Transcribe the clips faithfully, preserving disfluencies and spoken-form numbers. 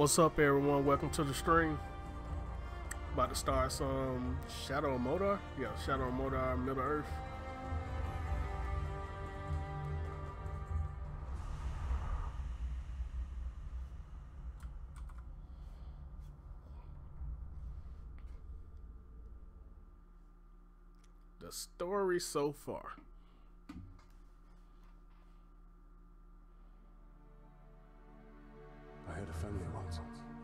What's up, everyone? Welcome to the stream. About to start some Shadow of Mordor. Yeah, Shadow of Mordor, Middle Earth. The story so far. I had a family once.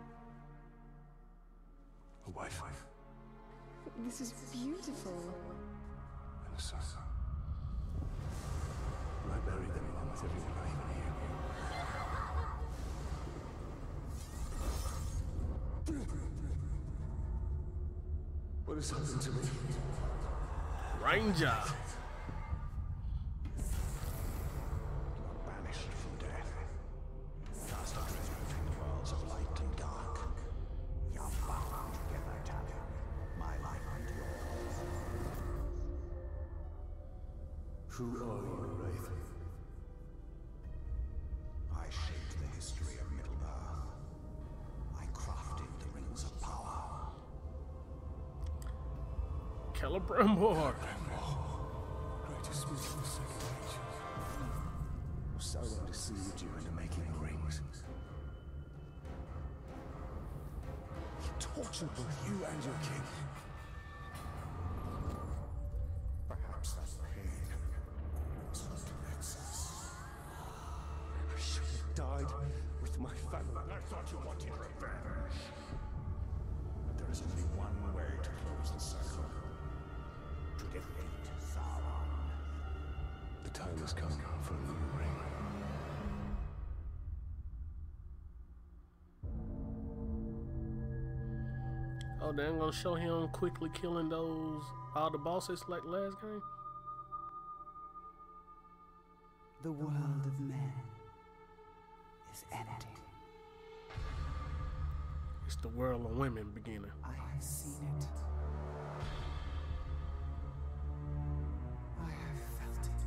A wife. This is beautiful. And a son. And I buried them along with everyone I even knew. What has happened to me? Ranger. Banished from death. Cast adrift between the worlds of light and dark. You're bound together, Talia. My life and yours. Who are you, Wraith? I shaped the history of Middle-earth. I crafted the rings of power. Celebrimbor. Greatest smith of the Second Age. Sauron deceived you into making the rings. He tortured both you and your king. Perhaps that pain was not in excess. I should have died with my family. I thought you wanted revenge. But there is only one way to close the circle. To defeat Sauron. The time has come for a new ring. Oh, they're gonna show him quickly killing those all the bosses like last game. The world of men is empty. It's the world of women beginning. I have seen it. I have felt it.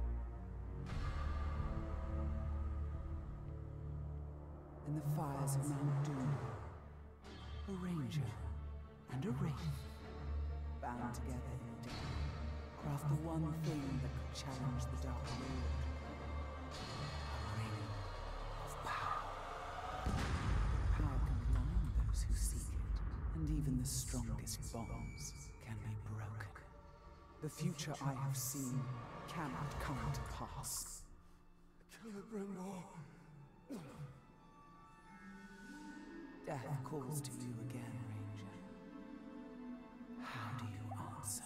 In the fires of Mount Doom, a ranger and a wraith, bound together in death, craft the one thing that could challenge the Dark Lord. A ring of power. Power can blind those who seek it, and even the strongest bonds can be broken. The future I have seen cannot come to pass. Celebrimbor. Death calls to you again, Ranger. How do you answer?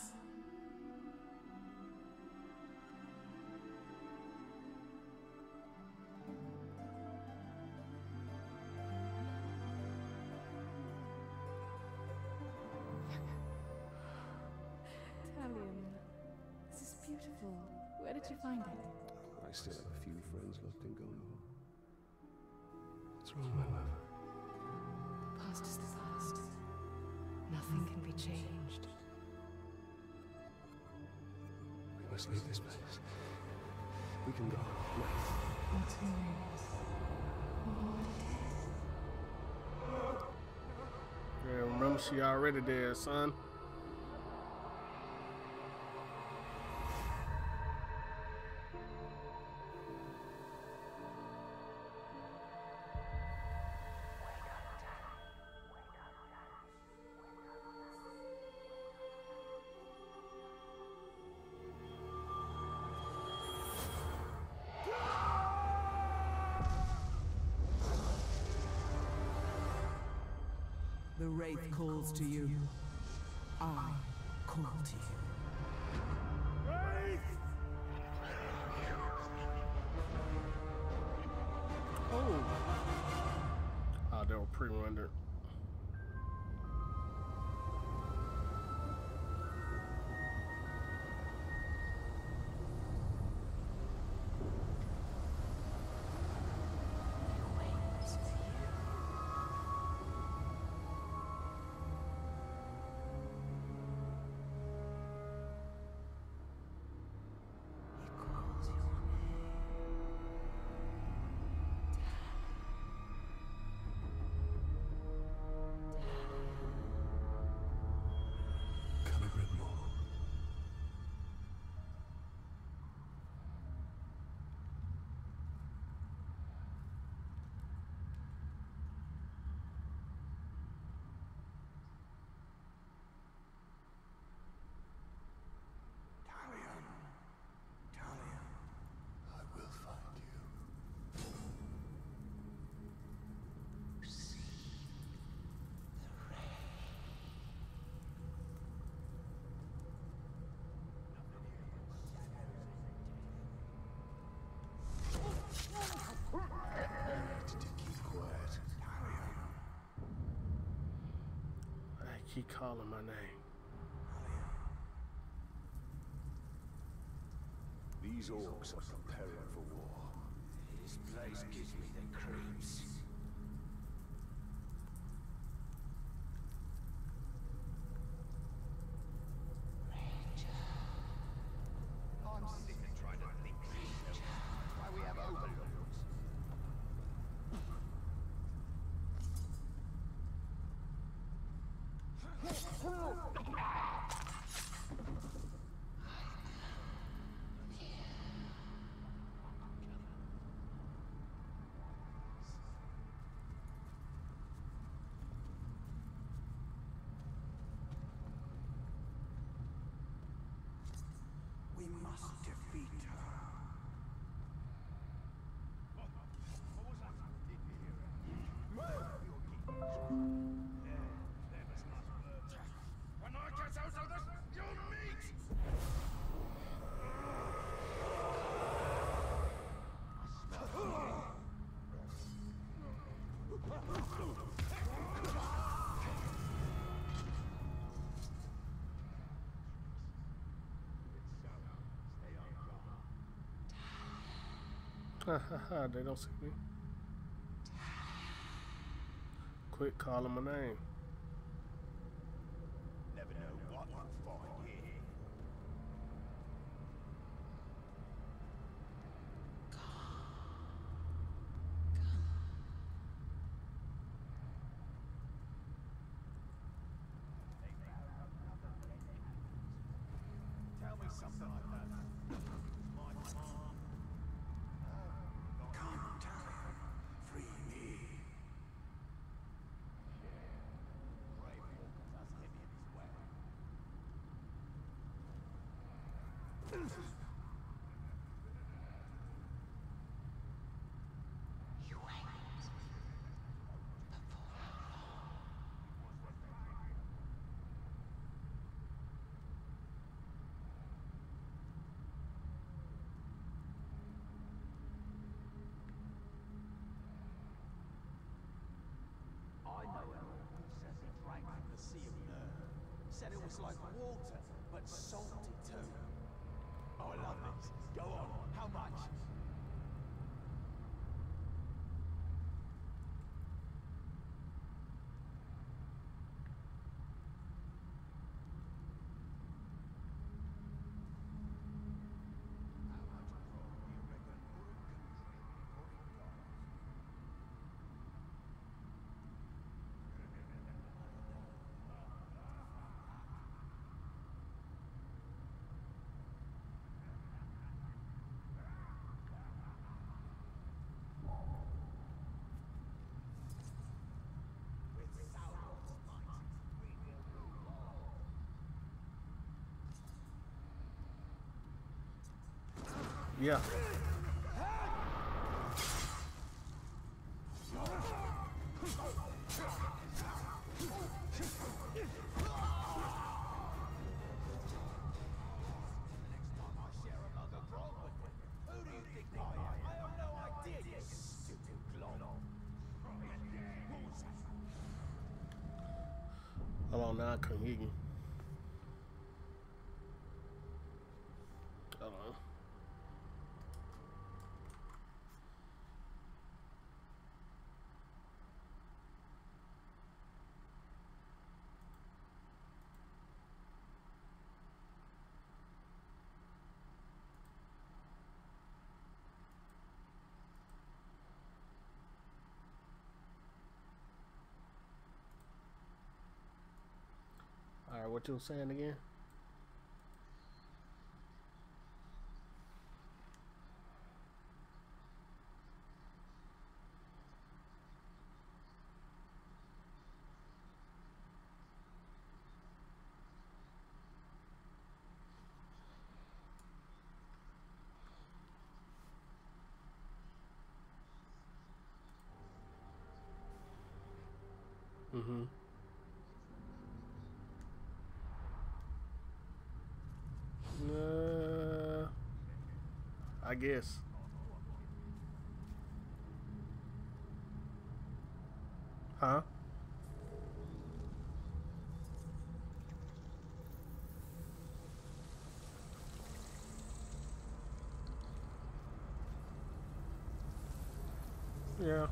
Talion, this is beautiful. Where did you find it? I still have a few friends left in Gondor. What's wrong, my love? Past is the past. Nothing can be changed. We must leave this place. We can go. Not serious. Yeah, remember she already dead, son. The Wraith calls to you. I call to you. Oh. Oh, they were pre-rendered. He calls your name. keep calling my name. These orcs are preparing for war. This place gives me the creeps. I'm sick of trying to think why we have overlords. We must defeat her. When I get out of this, you'll meet! Ha ha ha, they don't see me. Quit calling my name. Never know what you'll find here. Tell me something like that. My mom. Come, Talia. Free me. Brave Walker does him in his way. You wait. Before I know an orc says he drank from the Sea of Nurn. Said it was like water, but salty too. Oh, I love this. Go on. How much? How much grog do you reckon Uruk can drink before he dies? With Sauron's might, we will rule all. Yeah. Next time I share a mug of grog with you, who do you think I am? I have no idea, you stupid glom. What was that? Hold on, now I couldn't hear you. Hold on. All right, what you were saying again? Mm-hmm. Uh, I guess. Huh? Yeah.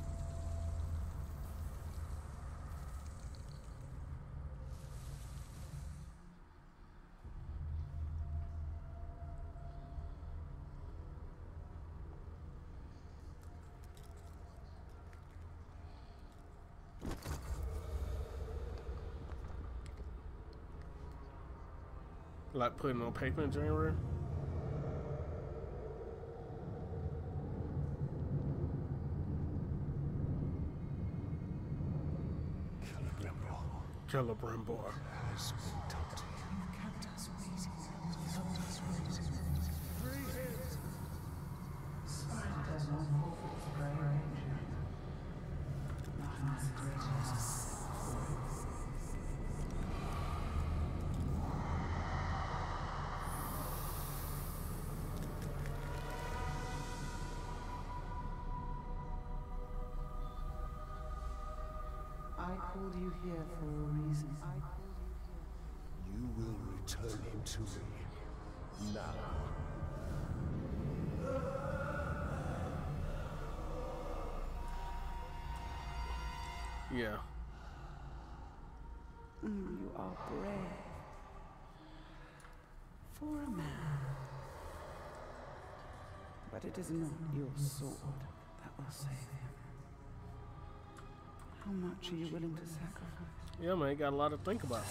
Like putting on paper in January. Celebrimbor has been done to you. You kept us waiting. Kept us waiting. Free him! Spirit does not fall for its prey, Ranger. Nothing is greater as a self. I called you here for a reason. I called you here. You will return him to me. Now. Yeah. Mm, you are brave. For a man. But it is not your sword that will save him. How much are you willing to sacrifice? Yeah, man, you got a lot to think about.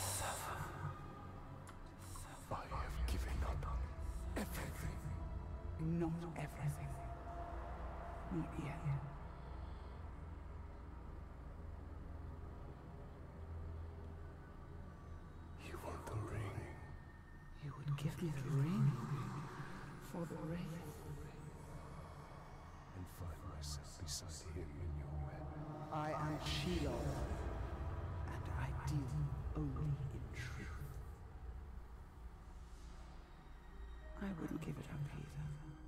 I have given up everything. Not everything. Not yet. You want the ring? You would give me the ring for the ring. And find myself beside him in your web. I am Shelob, and I deal only in truth. I wouldn't give it up either.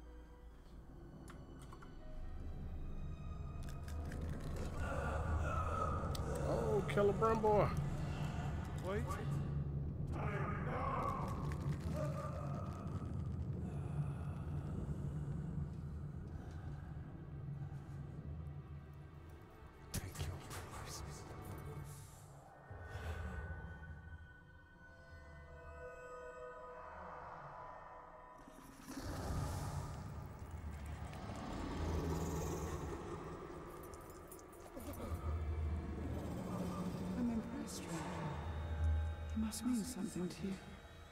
Oh, Celebrimbor. Wait. Take your prize. I'm impressed, Ranger. He must mean something to you.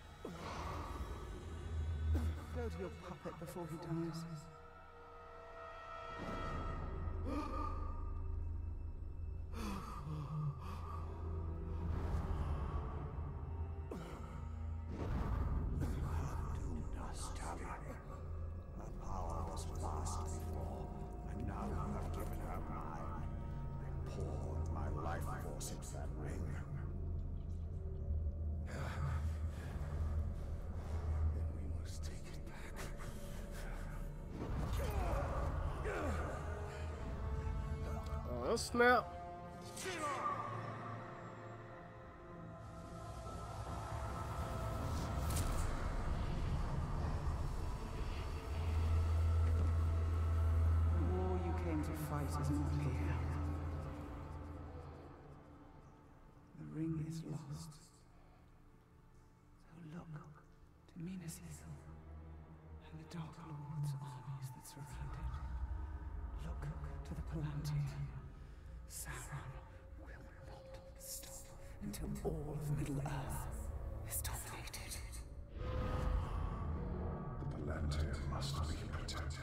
Go to your puppet before he dies. Doomed us, Tali. Her power was vast before, and now you have given her mine. I poured my life force into that ring. Then we must take it back. Oh, snap. The war you came to fight is not here. The ring is lost. So look to Minas Ithil and the Dark Lord's armies that surround it. Look to the Palantir. Sauron will not stop until all of Middle-earth is dominated. The Palantir must be protected.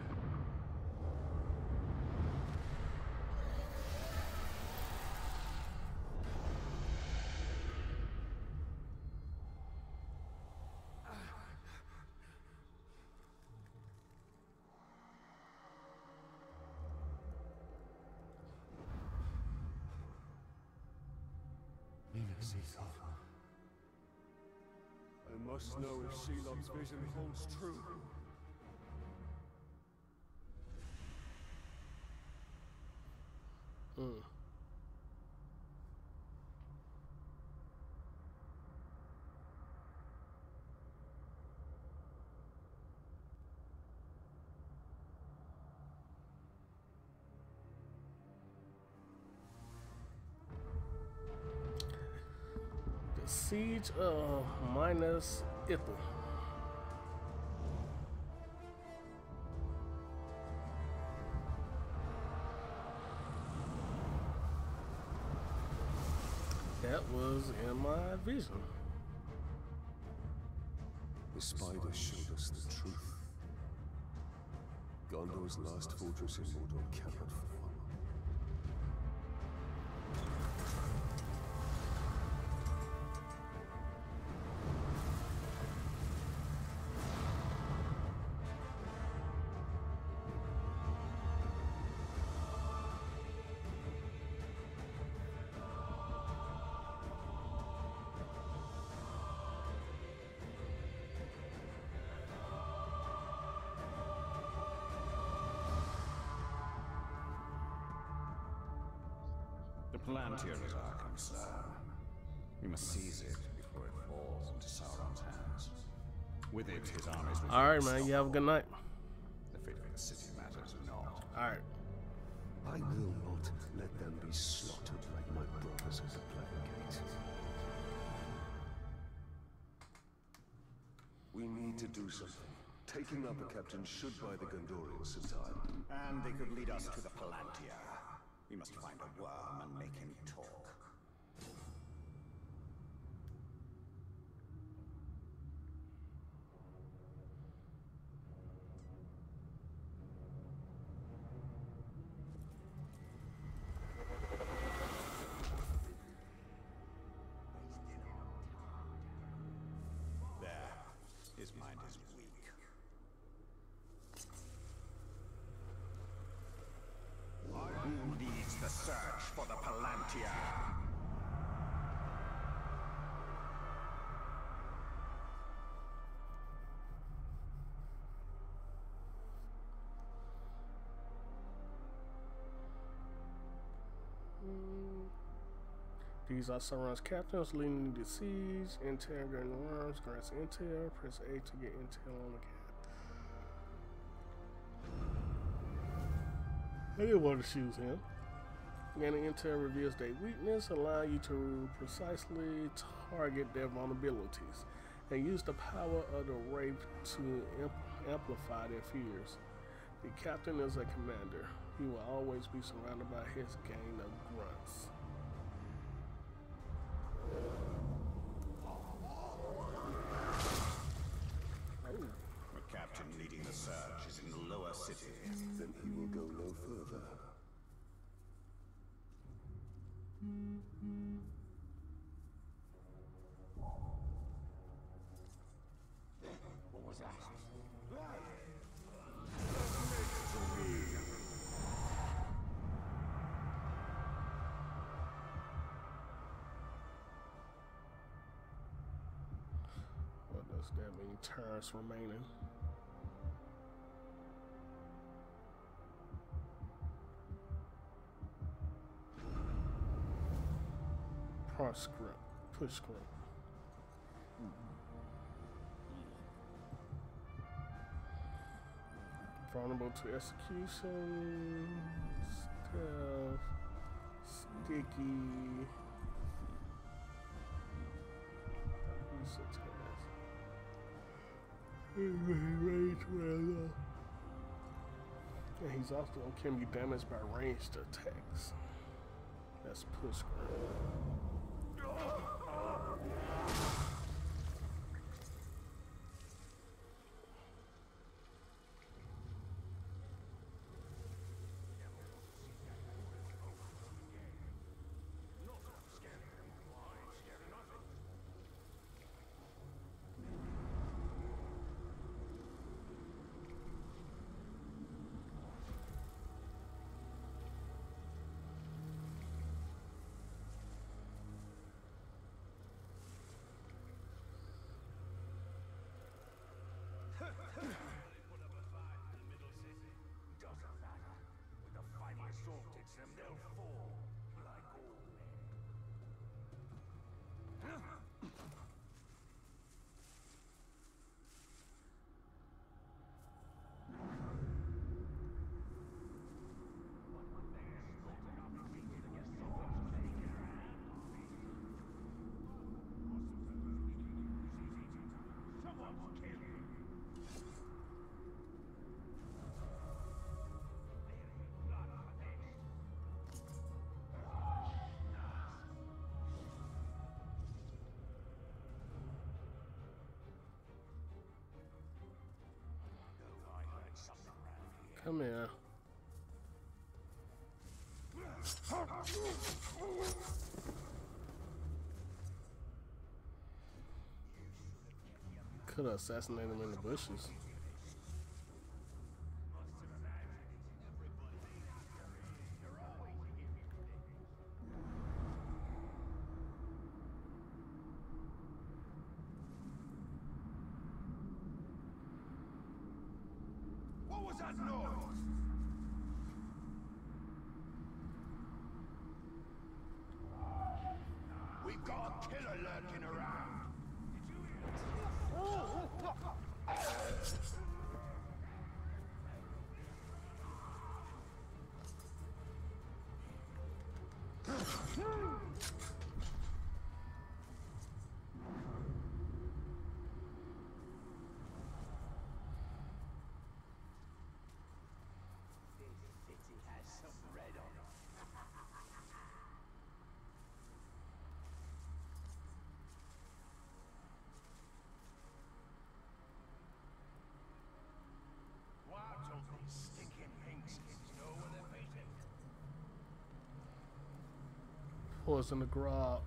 Minas Ithil. I must know if Shelob's vision holds true. Mm. Siege of Minas Ithil. That was in my vision. The spider showed us the truth. Gondor's last fortress in Mordor cannot fall. The Palantir is our concern. We must seize it before it falls into Sauron's hands. With it, his armies will... All right, man. You have a good night. The fate of the city matters not. All right. I will not let them be slaughtered like my brothers at the Black Gate. We need to do something. Taking out the captain should buy the Gondorians some time. And they could lead us to the Palantir. We must find a worm and make him talk. There. His mind is weak. Who leads the search for the Palantir? These are Sauron's captains leading the siege. Interrogating the worms grants intel. Press A to get intel on the cat. I didn't want to choose him. Gaining intel reveals their weakness, allowing you to precisely target their vulnerabilities, and use the power of the Wraith to amp amplify their fears. The captain is a commander. He will always be surrounded by his gang of grunts. The captain leading the search is in the lower city. Then he will go no further. What was that? What does that mean? Turns remaining. Proscript. Push script. Vulnerable to execution. Stealth. Sticky. Use of task. Range rather. And he's also can be damaged by ranged attacks. That's push script. Come here. Could have assassinated him in the bushes. What was that noise? We've got a killer lurking around. City has some red on it. Wow, don't these stinking pinkskins know where they're beating? Poison the grog.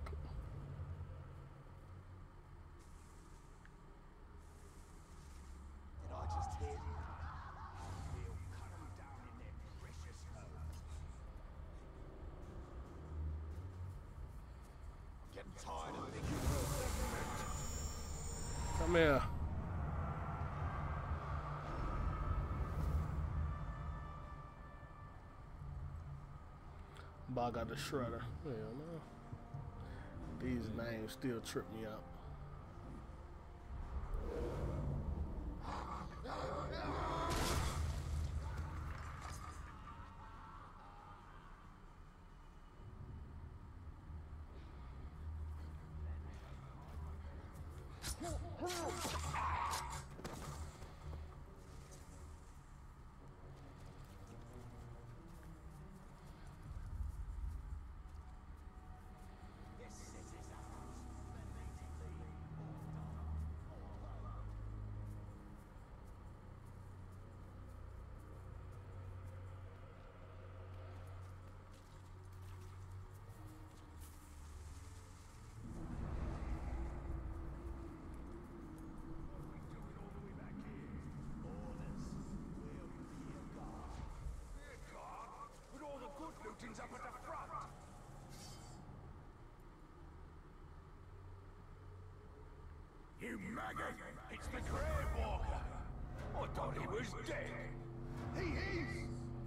Did I just hear you? We'll cut them down in their precious homes. I'm getting tired of thinking Come here. Bog got the shredder. Hell no. These names still trip me out. this city's apples. But all the good looting's up at the front. You maggot! It's the Grave Walker! I thought he was dead! He is!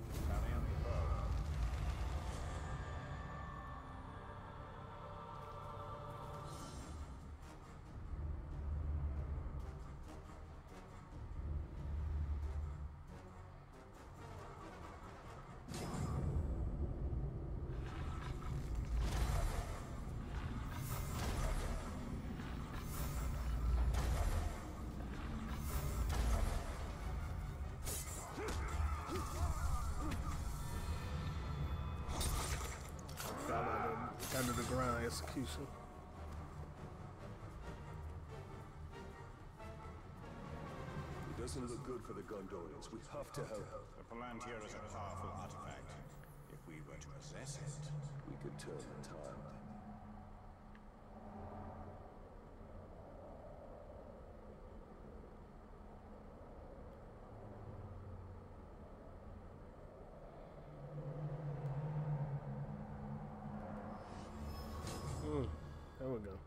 Under the ground execution. It doesn't look good for the Gondorians. We have to help. The Palantir is a powerful artifact. If we were to possess it, We could turn the tide. Mm, there we go.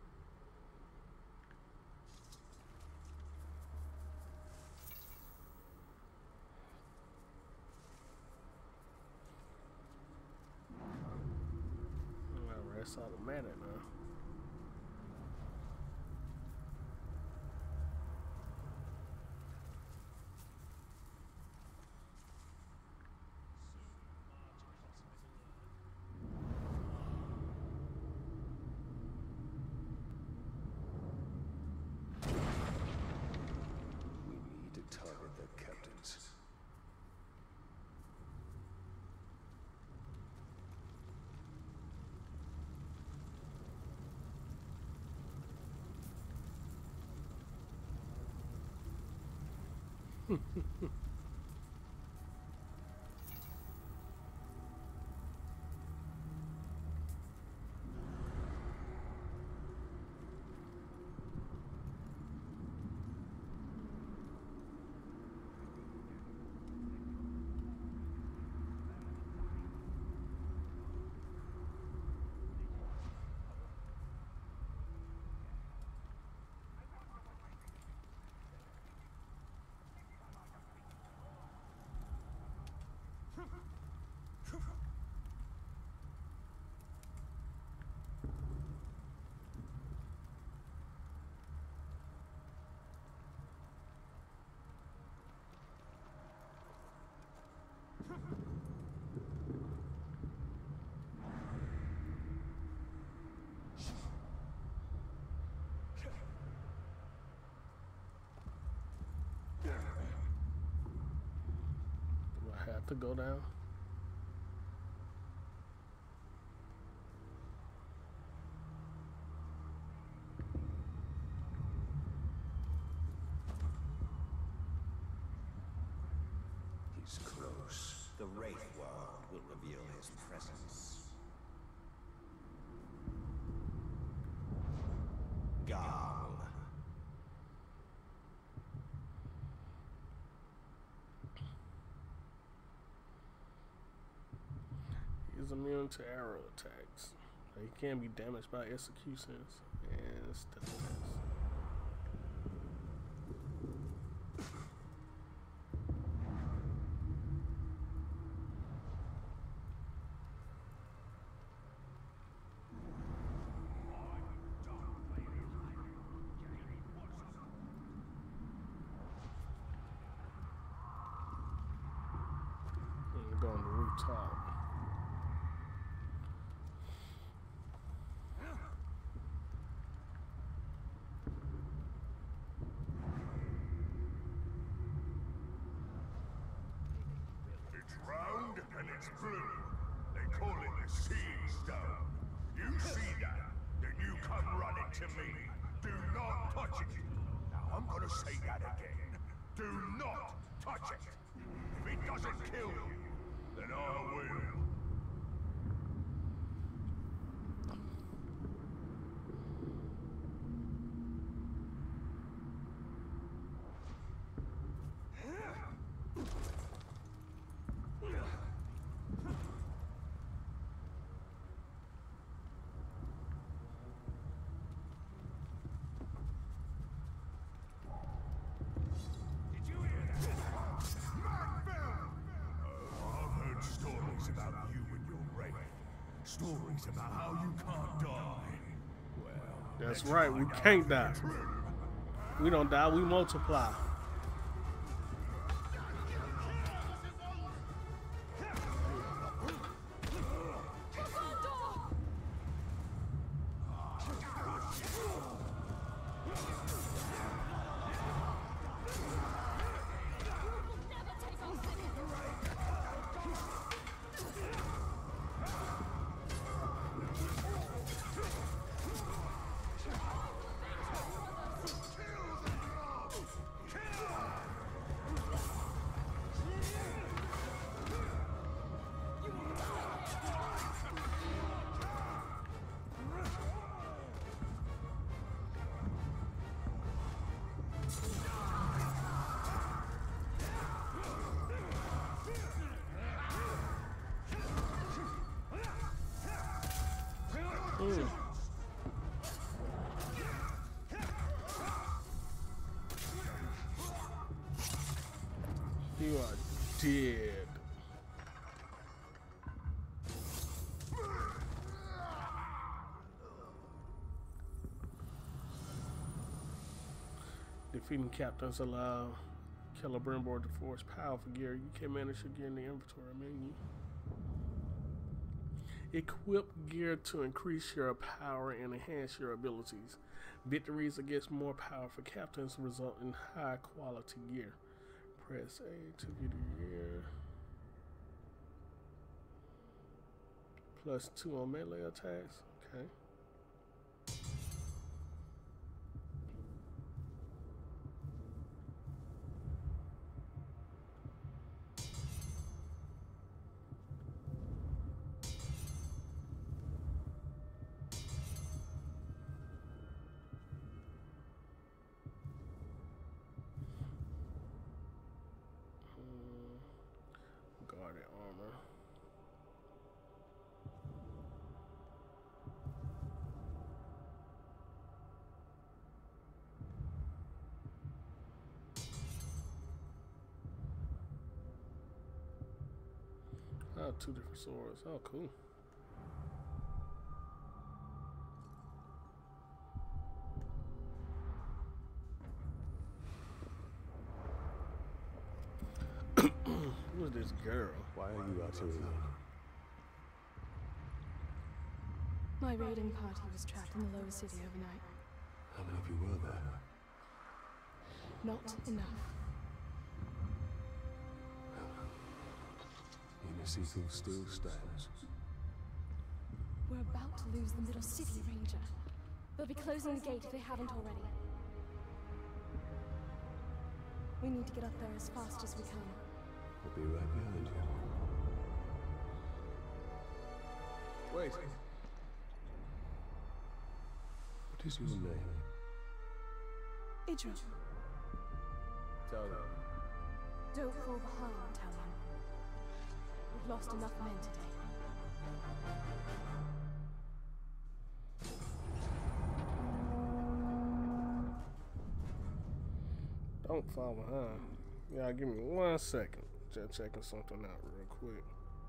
Alright, it's automatic now. We need to target the captains. to go down. He's close. The Wraith World will reveal his presence. Garl. He's immune to arrow attacks. He can be damaged by executions and stealth attacks. Go on the rooftop. It's round and it's blue. They call it the Seed Stone. You see that? Then you come running to me. Do not touch it. Now I'm gonna say that again. Do not touch it. If it doesn't kill you, then I will. About you and your Wraith. Stories about how you can't die. Well, that's right, we can't die. We don't die, we multiply. Mm. You are dead. Defeating captains allow Celebrimbor to force powerful gear. You can manage your gear in the inventory menu. Equip gear to increase your power and enhance your abilities. Victories against more powerful captains result in high quality gear. Press A to view the gear. Plus two on melee attacks. Okay. Guarded armor. Oh, two different swords. Oh, cool. Who is this girl? Why are you out here alone? My raiding party was trapped in the lower city overnight. How many of you were there? Not enough. me see who still stands. We're about to lose the middle city, Ranger. They'll be closing the gate if they haven't already. We need to get up there as fast as we can. I'll be right behind you. Wait. What is your name? Idra. Tell them. Don't fall behind, tell him. We've lost enough men today. Don't fall behind. Yeah, give me one second. Just checking something out real quick.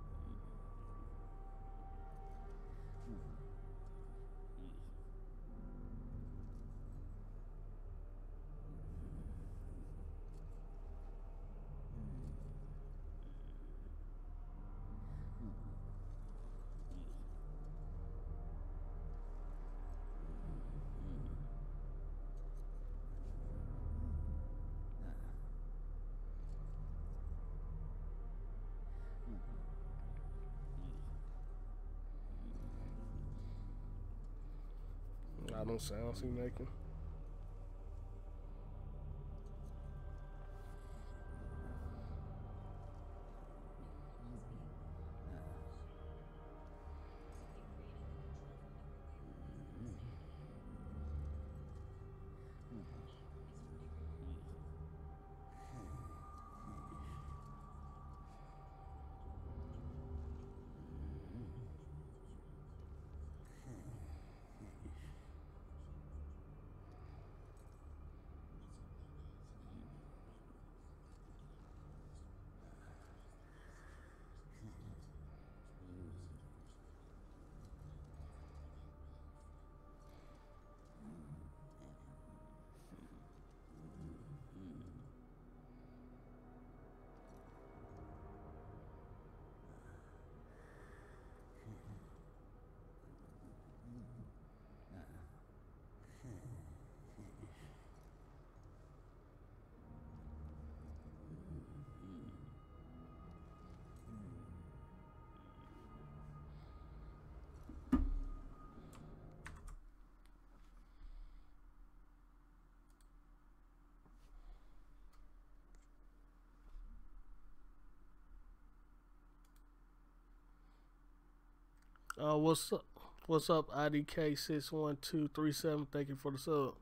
I don't sounds he making. Uh, what's up? What's up, I D K six one two three seven? Thank you for the sub.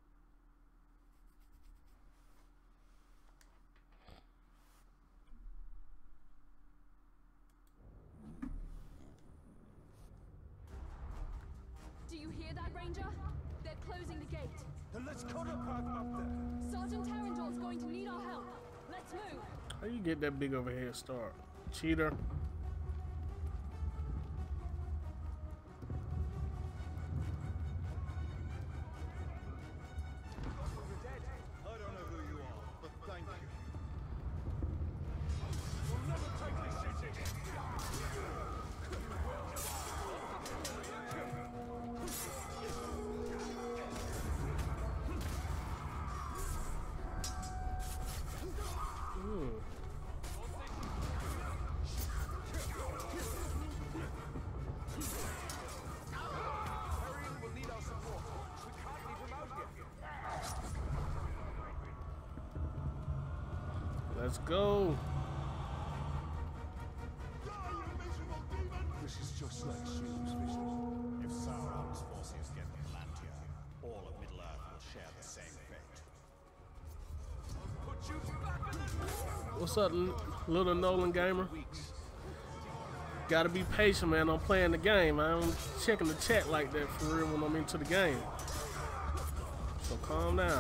Do you hear that, Ranger? They're closing the gate. Then let's cut a path up there. Sergeant Terrandor's going to need our help. Let's move. How you get that big of a head start? Cheater. Let's go. This is just like Shul's vision. If Sauron's forces get the Palantir, all of Middle-earth will share the same fate. What's up, little Nolan gamer? Gotta be patient, man. I'm playing the game. I'm checking the chat like that for real when I'm into the game. So calm down.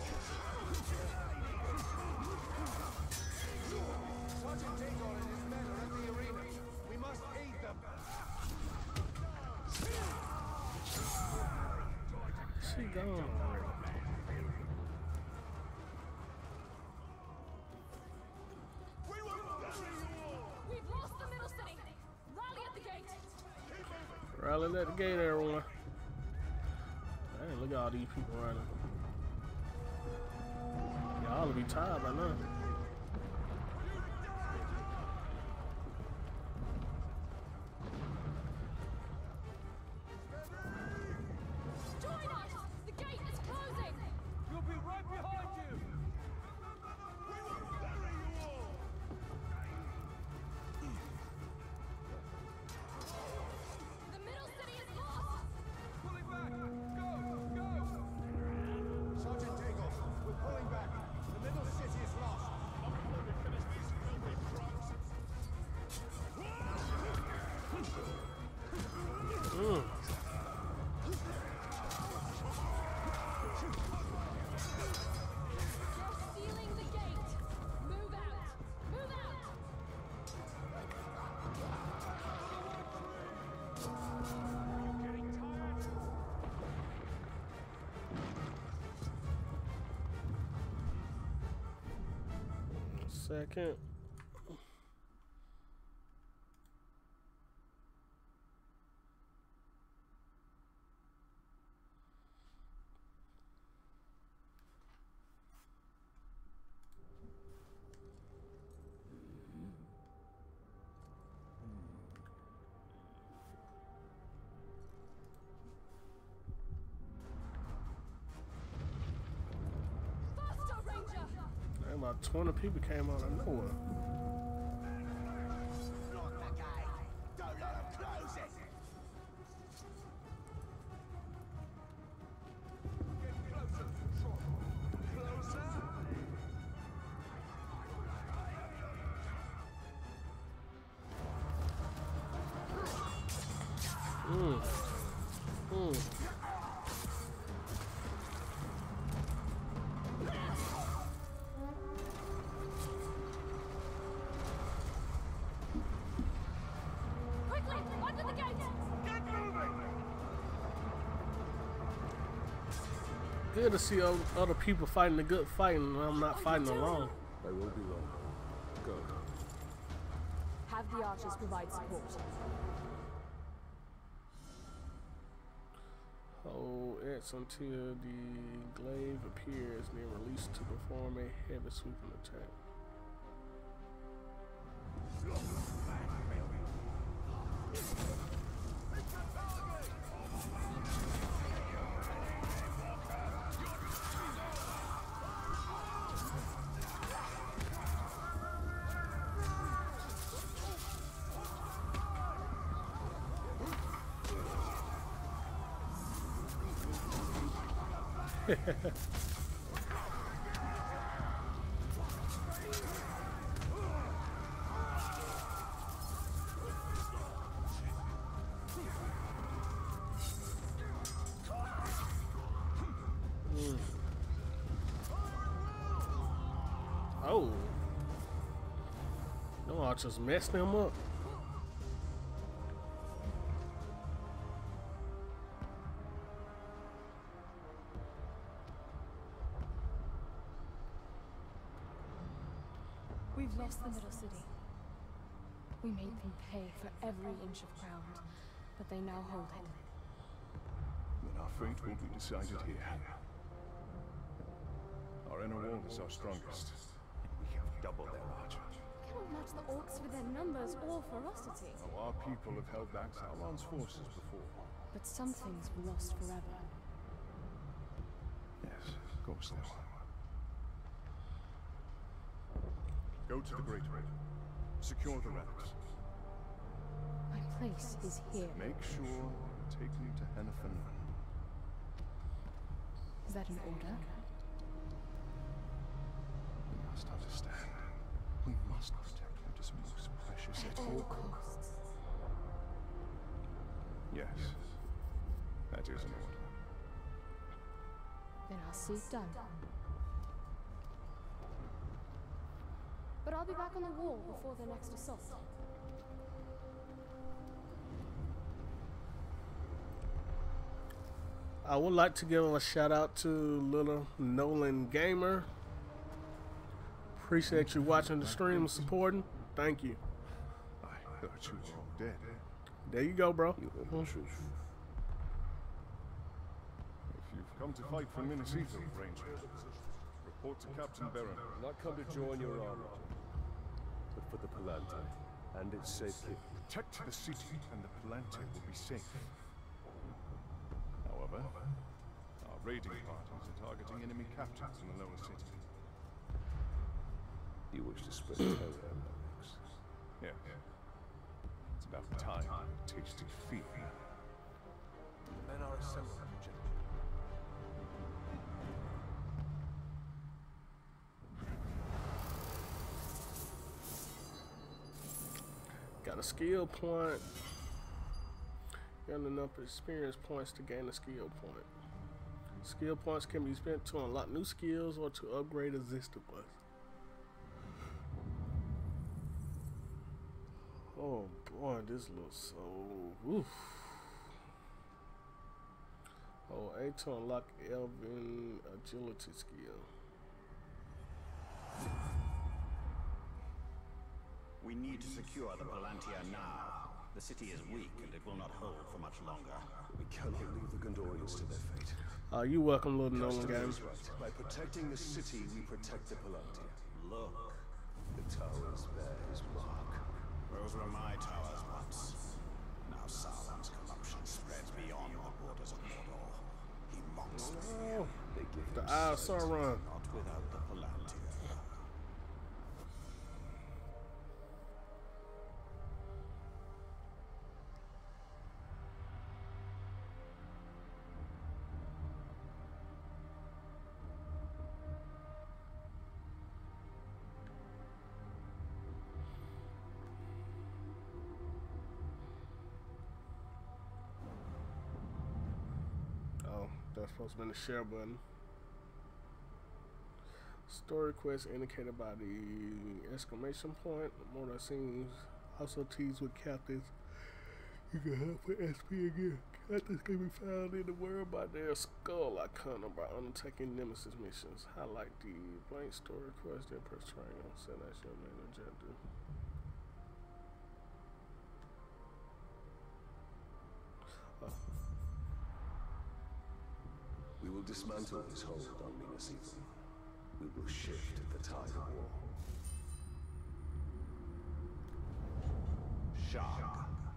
She gone. We've lost the middle city. Rally at the gate. Rally at the gate, everyone. Hey, look at all these people running. Y'all will be tired by now. second. About twenty people came out of nowhere. Block the gate. Don't let them close it. Get closer, Closer. Mm. Mm. Good to see other people fighting the good fight, and I'm not fighting alone. I will be long. Go. Have the archers provide support. Hold X until the glaive appears, then release to perform a heavy sweeping attack. Mm. Oh, no, I just messed them up. We've lost the Middle City. We made them pay for every inch of ground, but they now hold it. Then our fate will be decided here. Our inner wall is our strongest. We have double their archers. Cannot match the orcs with their numbers or ferocity. Now, our people have held back Sauron's forces before. But some things were lost forever. Yes, of course they were. Go to the Great Road. Secure the relics. My place is here. Make sure you take me to Hennefen. Is that an order? You must understand. We must protect what is most precious At at all all costs. Yes. That is an order. Then I'll see it done. But I'll be back on the wall before the next assault. I would like to give a shout out to little Nolan Gamer. Appreciate you watching the stream and supporting. Thank you. I thought you were all dead. There you go, bro. You know the truth. If you've come to fight for Minas Ithil, Ranger, report to Captain Baron. Not come to join your army, but for the Palante and its safety. Protect the city, and the Palante will be safe. However, our raiding parties are targeting enemy captains in the lower city. You wish to spread terror, Alex? Yes. It's about time for tasty fear. The men are assembled, General. Got a skill point. Got enough experience points to gain a skill point. Skill points can be spent to unlock new skills or to upgrade existing ones. Oh boy, this looks so. Oof. Oh, A to unlock Elven agility skill. secure the Palantir now. The city is weak and it will not hold for much longer. We cannot leave the Gondorians to their fate. Uh, you welcome, little Nolan Castor game. is right. By protecting the city, we protect the Palantir. Look, The towers bear his mark. those were my towers once. Now Sauron's corruption spreads beyond the borders of Mordor. He mocks me. Oh, They give the him Eye of sight. Sauron. Not without the Palantir. Oh, that's supposed to be the share button. Story quest indicated by the exclamation point. More that seems also teased with captains. You can help with S P again. Captains can be found in the world by their skull icon or by undertaking Nemesis missions. Highlight the blank story quest, then press triangle. Set as your main objective. Oh. We will dismantle his hold on Minas Ithil. We will shift the tide of war. Shag.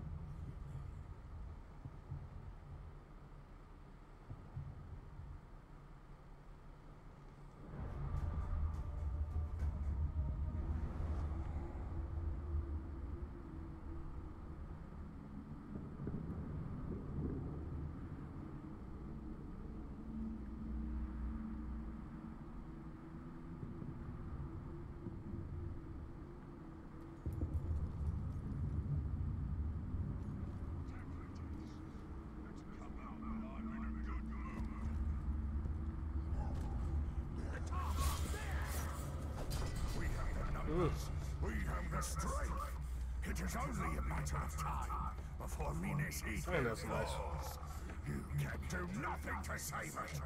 We have the strength. It is only a matter of time before Minas Ithil Hey, that's nice. falls. You can do nothing to save it.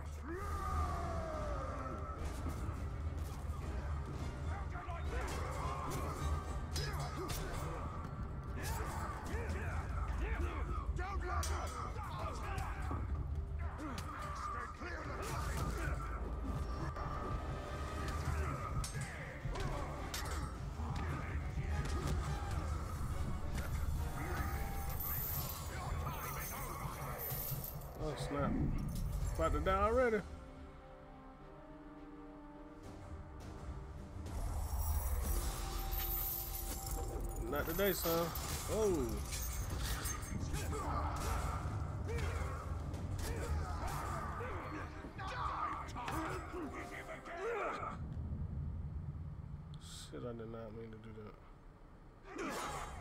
Don't let us! Stay clear of the flame! Oh snap. About to die already. Not today, son. Oh. Shit, I did not mean to do that.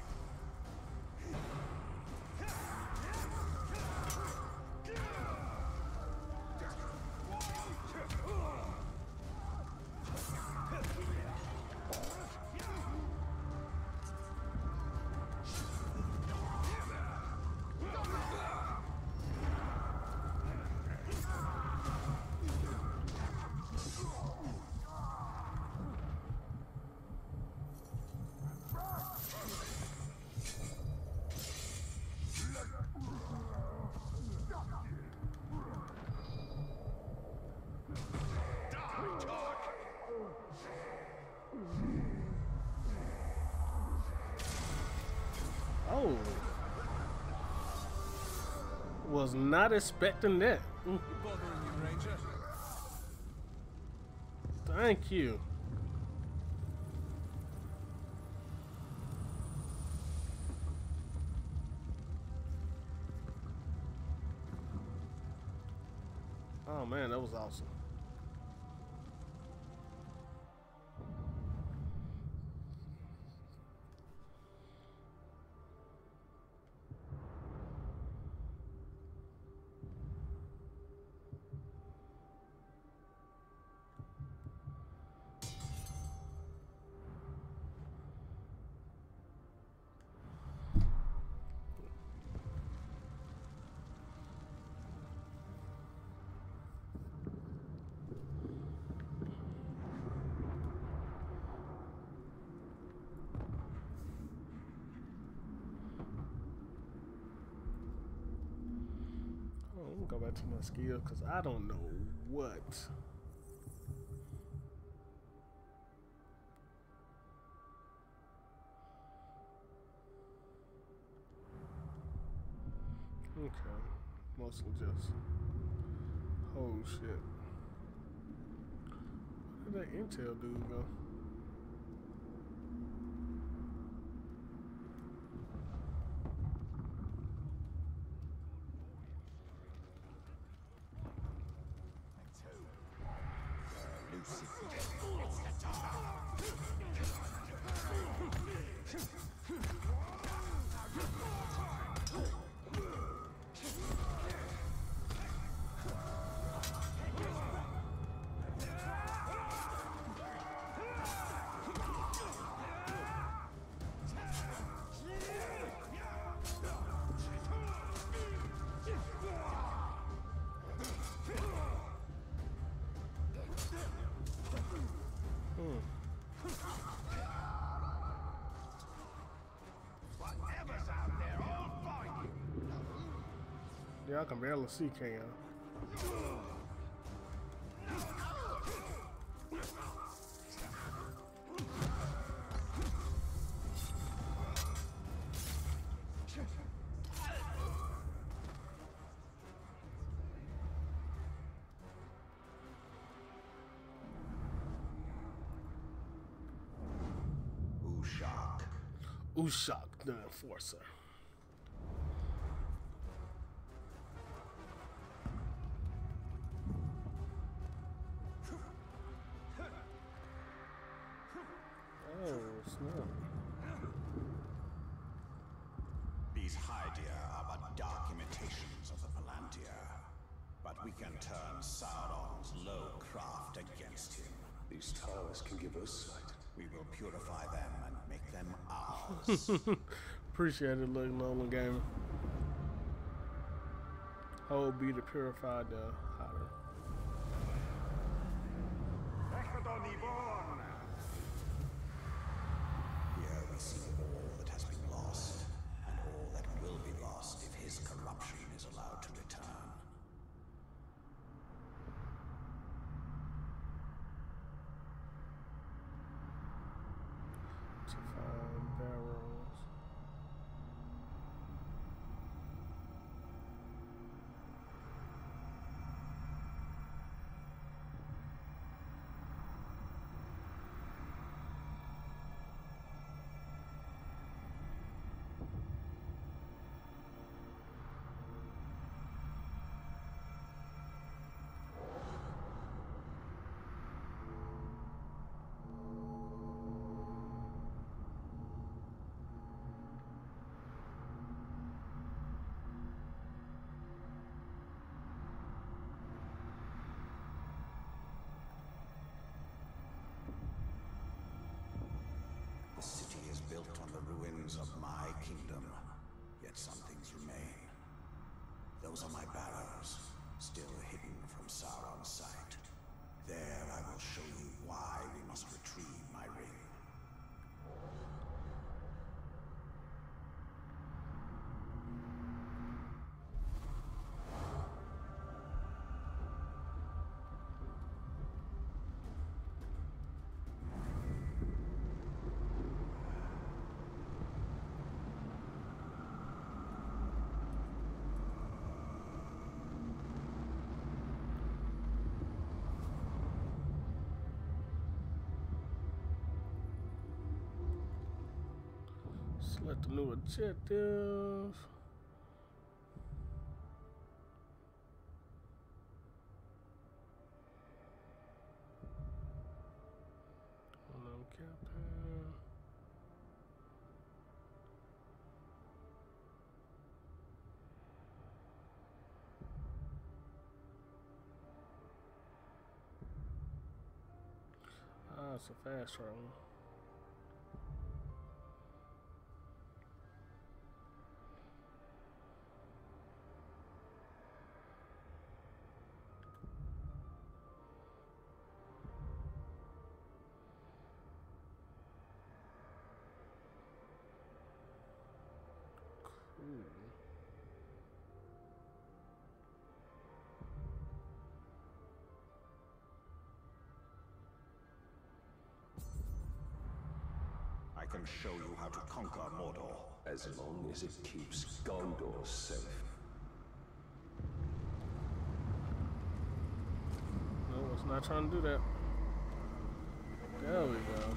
Oh. Was not expecting that. Mm. Bothering you, Ranger? Thank you. Oh man, that was awesome. back to my skills because I don't know what. Okay, mostly just oh shit. Where did that intel dude go? Yeah, I can barely see, can you? Ushak. Ushak, the Enforcer. These Hydia are but dark imitations of the Palantir, but we can turn Sauron's low craft against him. These towers can give us sight. We will purify them and make them ours. Appreciate it, little Nolan Gamer. Hold B to purify the hotter. Here we see all that has been lost, and all that will be lost if his corruption is allowed to return. To find barrels. The city is built on the ruins of my kingdom, yet some things remain. Those are my barrows, still hidden from Sauron's sight. There I will show you why we must retrieve my ring. Select the new objective. Unknown campaign. Ah, it's a fast travel. can show you how to conquer Mordor. As long as it keeps Gondor safe. No, it's not trying to do that. There we go.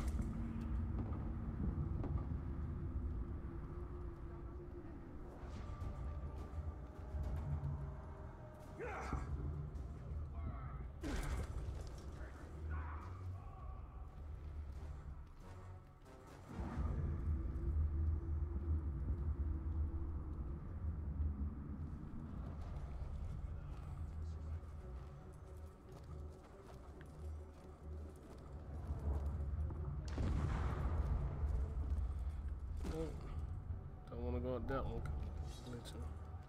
Don't want to go at that one. Let you.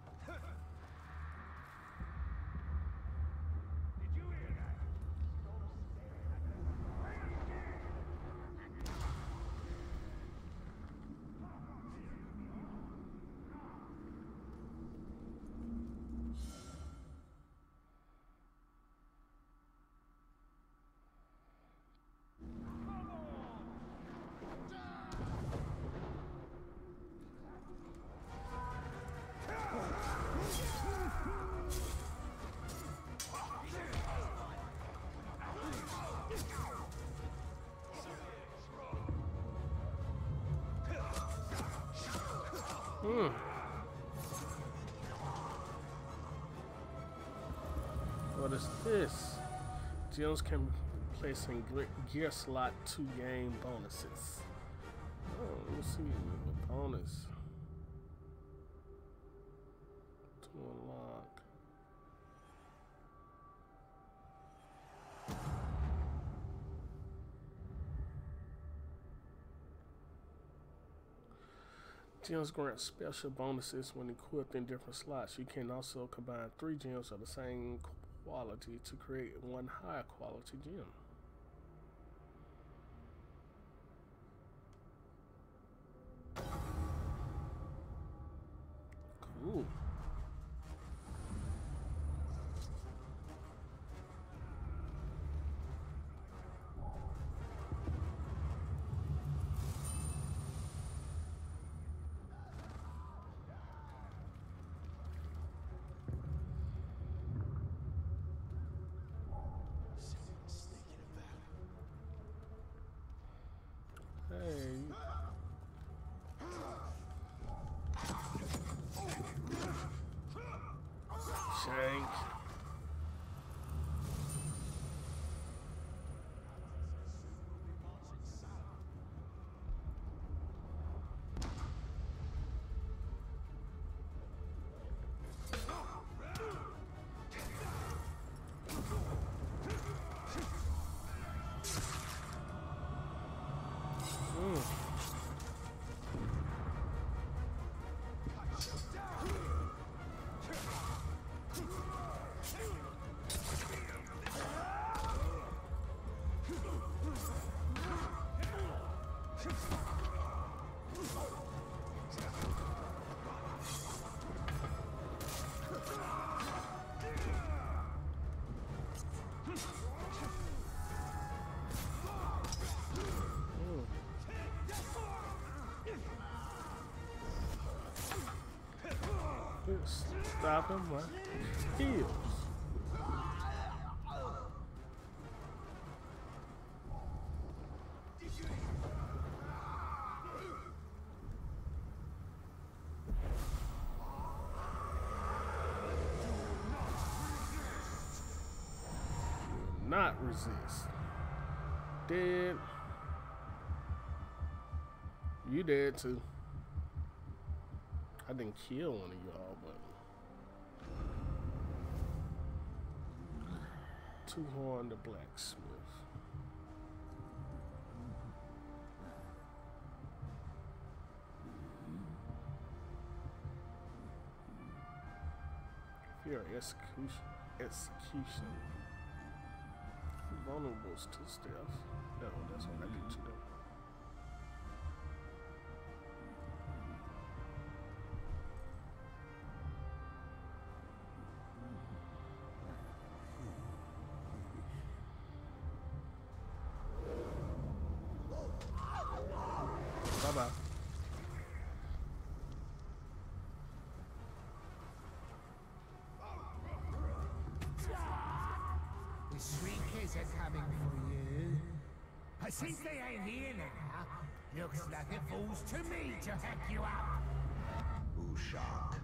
Hmm. What is this? Gems can be placed in gear slot to gain bonuses. Oh, let me see the bonus to unlock. Gems grant special bonuses when equipped in different slots. You can also combine three gems of the same quality to create one higher quality gem. Cool. Shank. Stop him, what? Heals. Not resist. Dead. You dead too. I didn't kill one of y'all, but Two Horn the blacksmith. Fear execution. Execution. Vulnerables to stealth. No, that's what I need to do. bye. The shriekers are coming for you. But since they ain't here now, looks like it falls to me to hack you up. Ushak.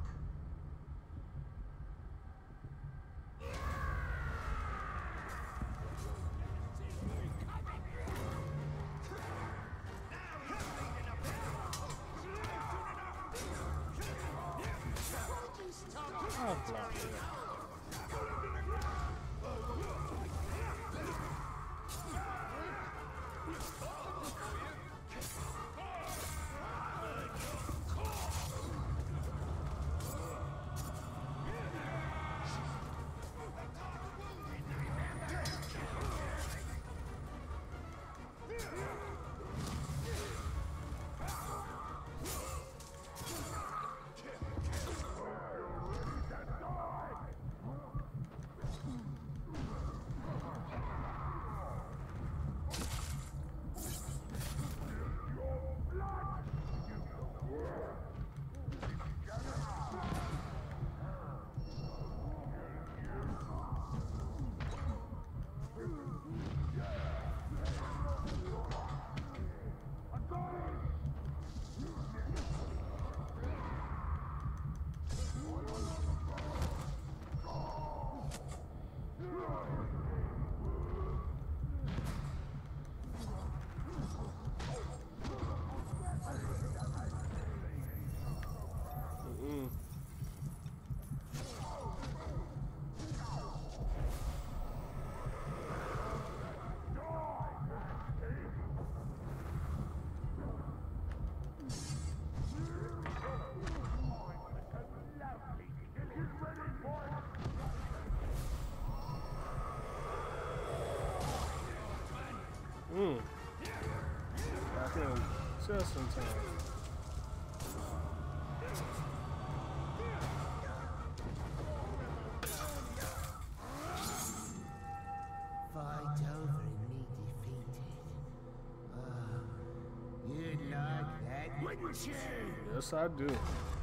I'll block it. Mm. Got him just in time. Fight over and me defeated. Oh, you'd like that, wouldn't you? Yes, I do.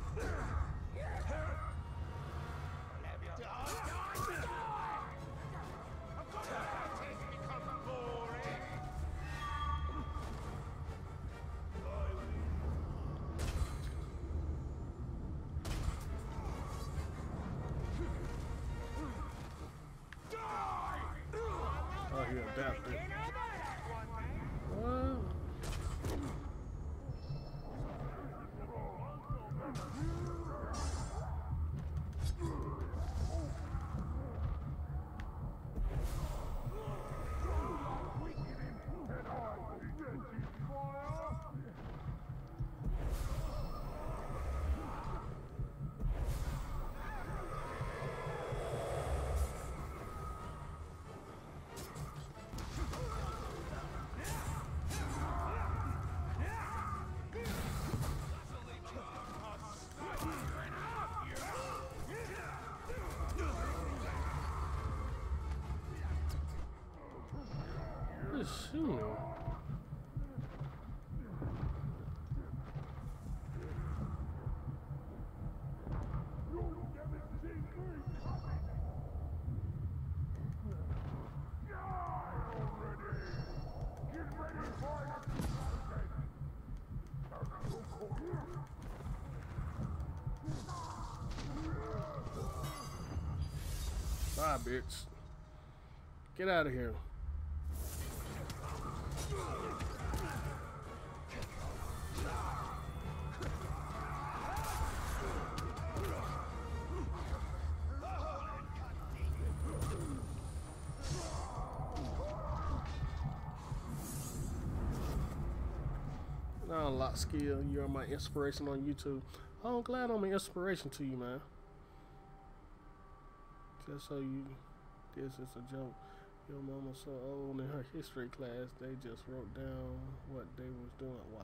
Oh, he adapted. What? Just shooting. Bye, bitch. Get out of here. Now, Lot Skill, you're my inspiration on YouTube. Oh, I'm glad I'm an inspiration to you, man. Just so you, this is a joke. Your mama's so old in her history class, they just wrote down what they was doing. Wow.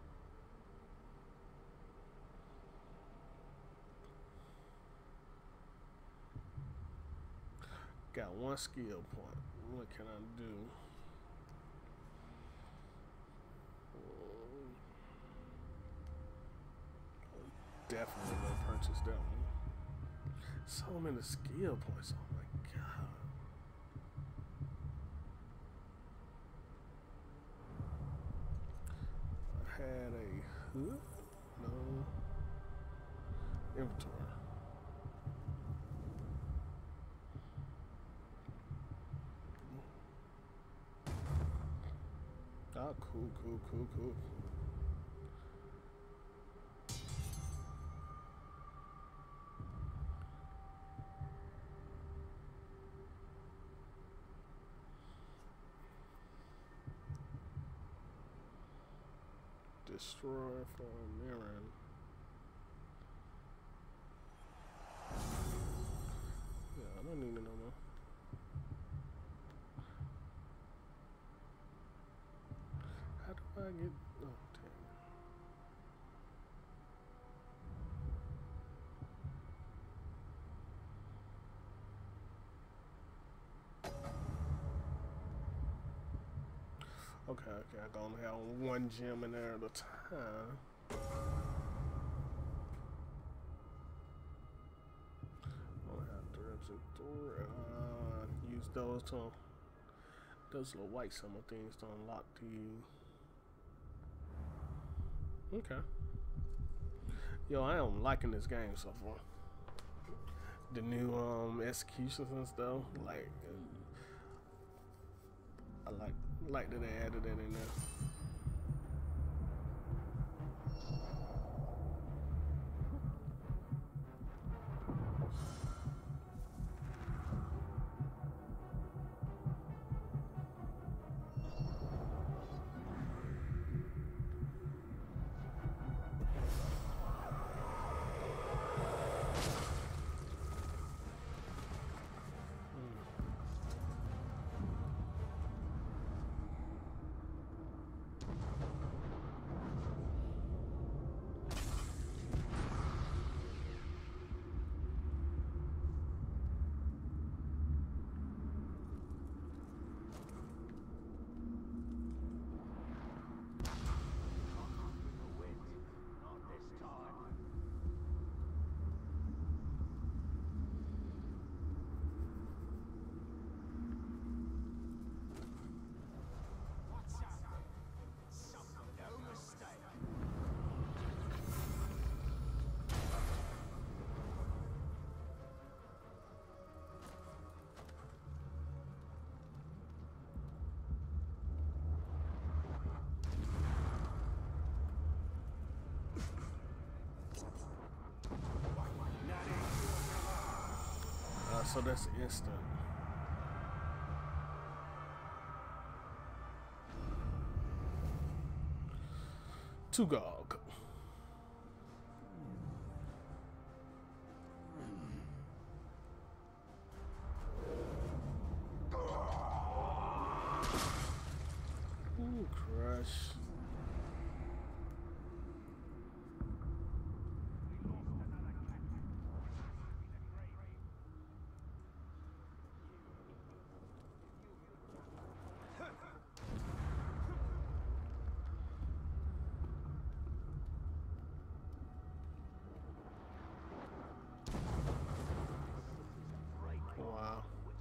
Got one skill point. What can I do? definitely gonna purchase that one. So many skill points. Oh my god. I had a hood? No. Inventory. Oh, cool, cool, cool, cool. Destroy for mirroring. Yeah, I don't need it no more. How do I get? Oh, damn. Okay, okay, I gonna have one gem in there at a time. Gonna have to uh, use those to those little white symbol things to unlock the. Okay. Yo, I am liking this game so far. The new um executions and stuff, like I like like that they added that in there. So that's instant. Tugog. Ooh, crush. Wow.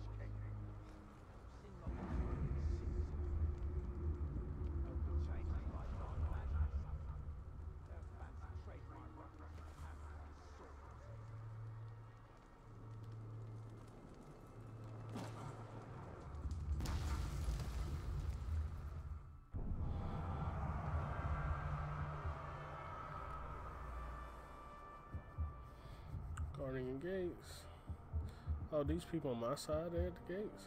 Guarding the gates. Oh, these people on my side, they're at the gates.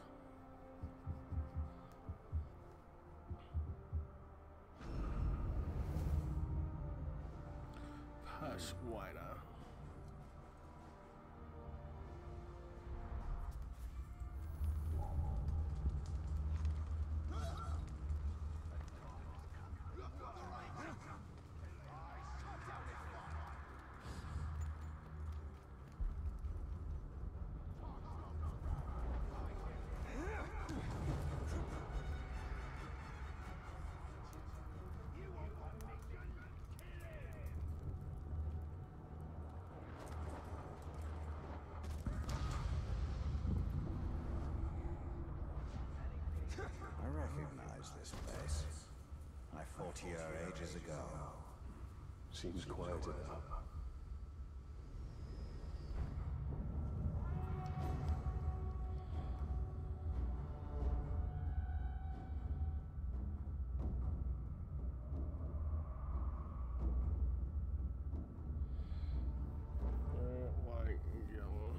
Hush, white eye. I recognize this place. I fought here ages ago. Seems quiet enough. Red, white, and yellow.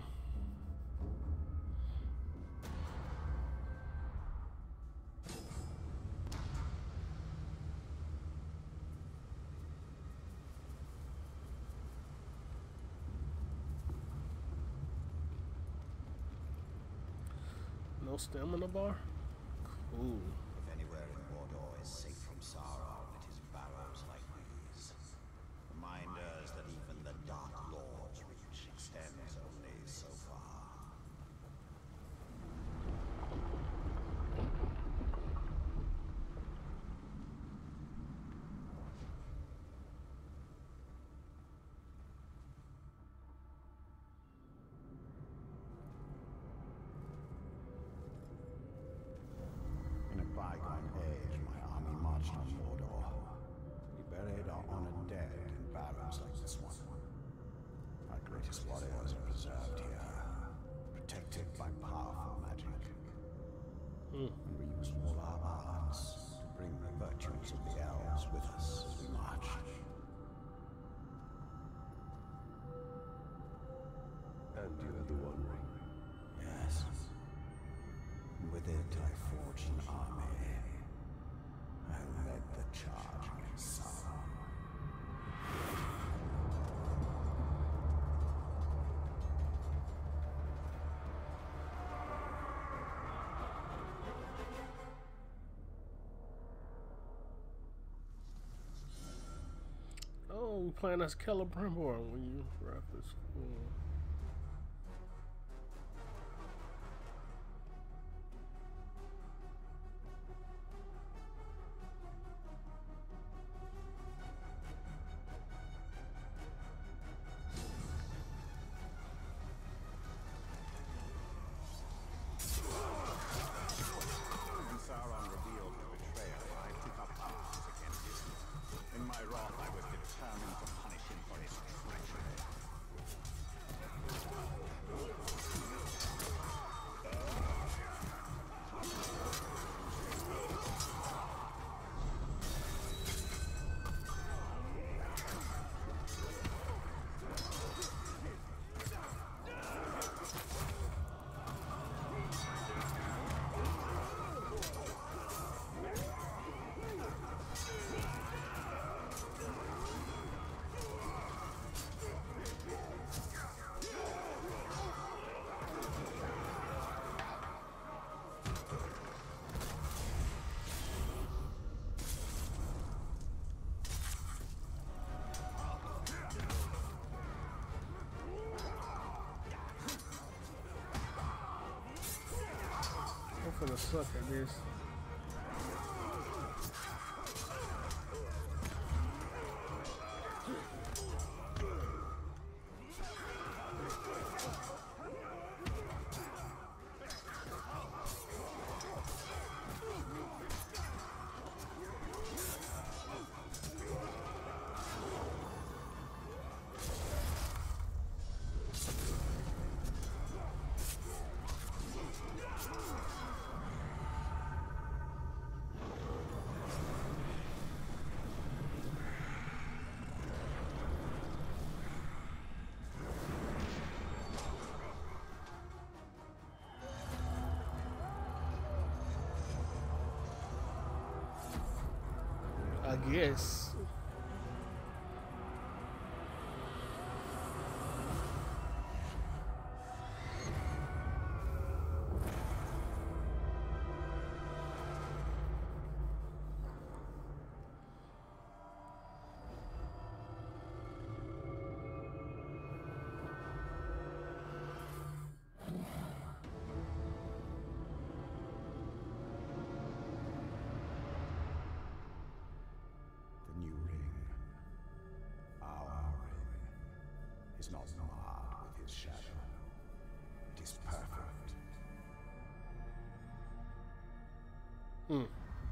No stamina bar? Cool. If anywhere in Mordor is safe from Sauron, it is barrows like these. Reminders that even the Dark Lord's reach extends only so far. In a bygone age, my army marched on Mordor. We buried our honored dead in barrows like this one. Our greatest warriors are preserved here, protected by powerful magic. Hmm. And we used all our arts to bring the virtues of the elves with us as we marched. And you had the One Ring. Yes. And with it, I forged an army. I led the charge against Sauron. Oh, we playing as Celebrimbor when you reference. Hmm. When Sauron revealed the betrayal, I took up arms against him. In my wrath, I was determined to punish him for his treachery. I'm finna suck at this. I guess. The new ring, our ring, is not marred with his shadow. It is perfect. Hmm.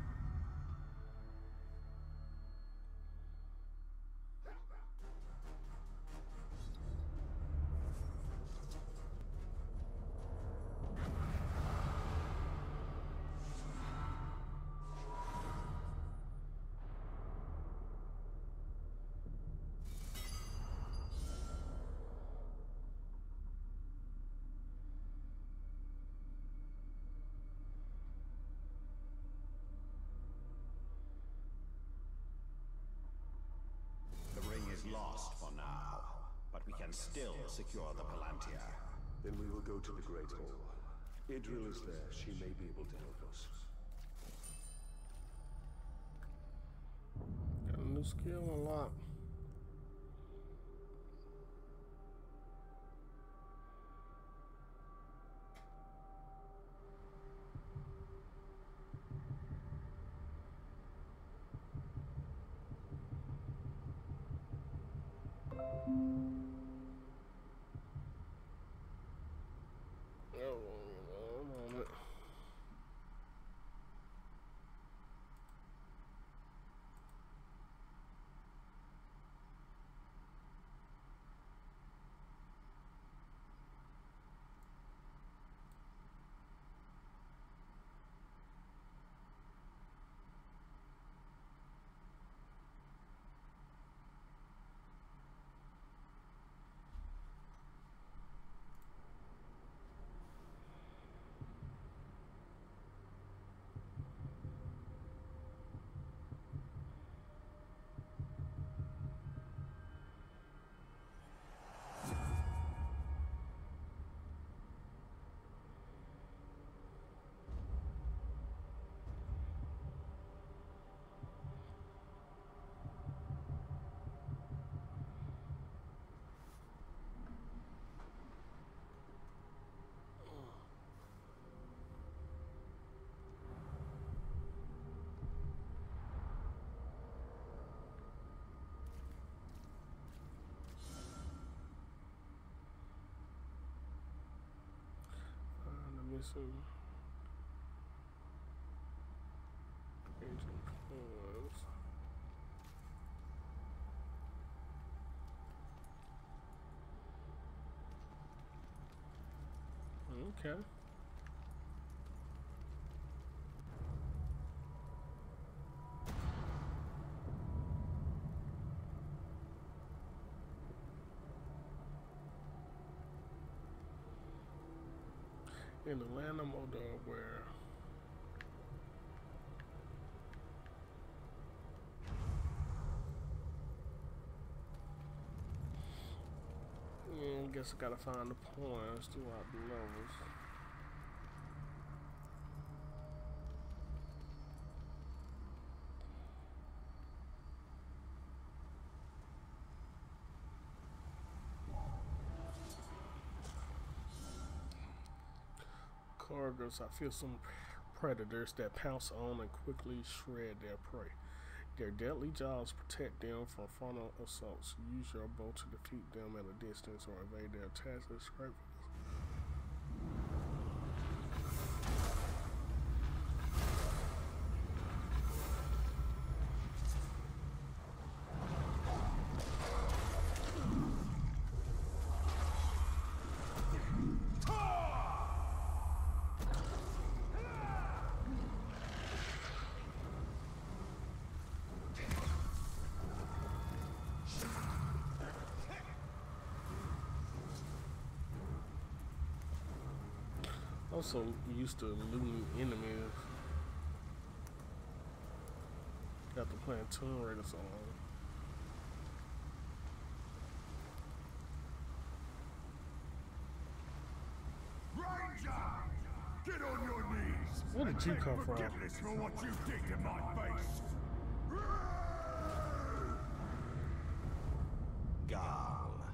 Lost for now, but we can still secure the Palantir. Then we will go to the Great Hall. Idril is there. She may be able to help us. Got a new skill unlocked. Missing agent pause. Okay. In the land of Moldar, where yeah, I guess I gotta find the points throughout the levels. Cargos, I feel some predators that pounce on and quickly shred their prey. Their deadly jaws protect them from frontal assaults. Use your bow to defeat them at a distance or evade their attacks and scrape. Also used to looting enemies after playing Tomb Raider so long. Ranger! Get on your knees! Where did you come from? Forgiveness for what you did to my face! Gal.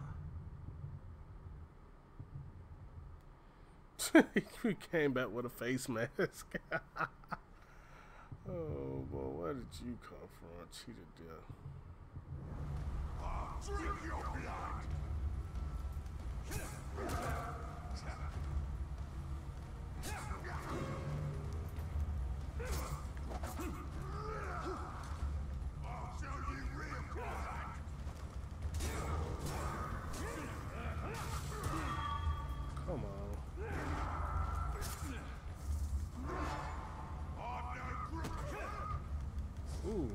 He came back with a face mask. Oh boy, where did you come from? Cheated death. I'll drink your blood! I'll show you real combat. Come on. Ooh.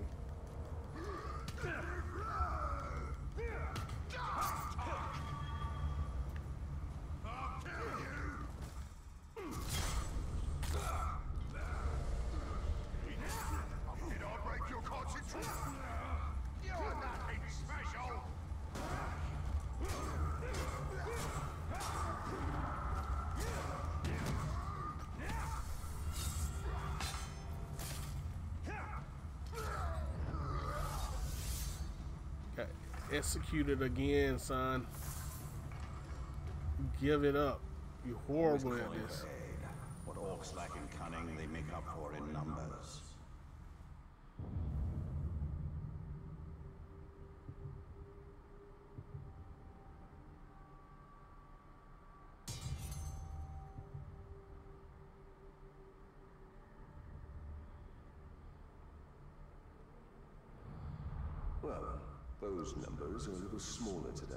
Executed again, son. Give it up. You're horrible at this. What orcs lack in cunning, they make up for in numbers. Well, those numbers are a little smaller today.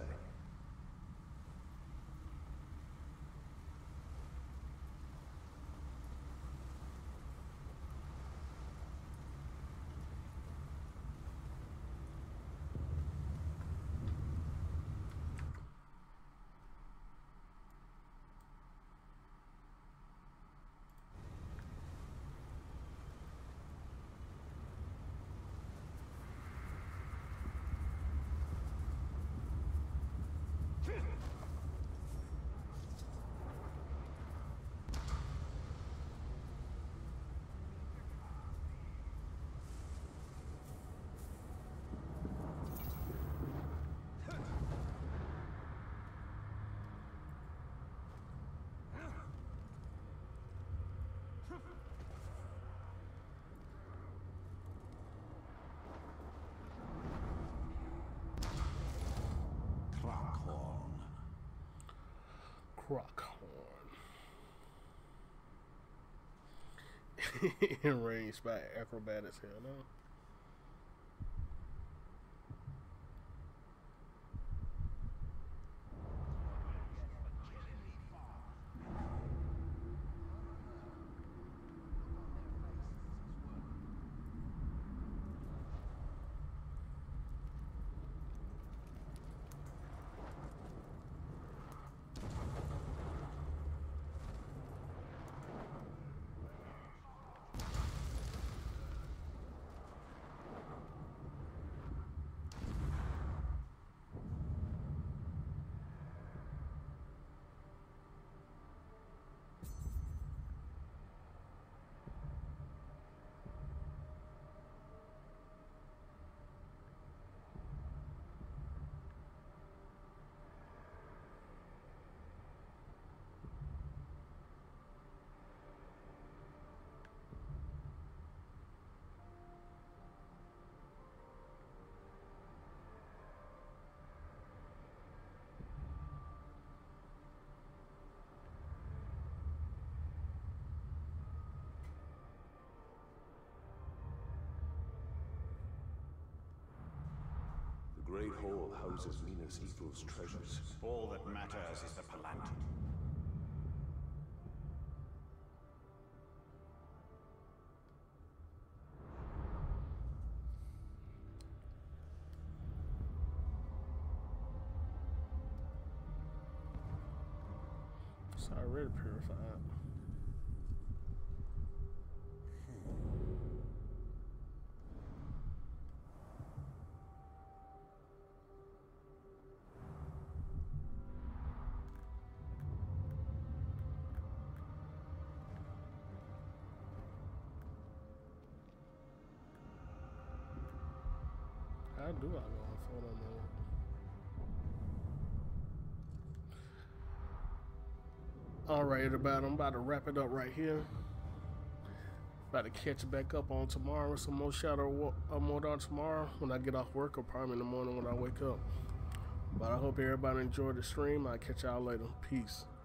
Crockhorn. Ranged by acrobat as hell, no? The Great Hall houses Minas Ithil's treasures. All that matters is the Palantir. It's already purified. How do I go on photo mode? Alright, everybody, I'm about to wrap it up right here. About to catch back up on tomorrow. Some more Shadow uh, Mordor tomorrow when I get off work, or probably in the morning when I wake up. But I hope everybody enjoyed the stream. I'll catch y'all later. Peace.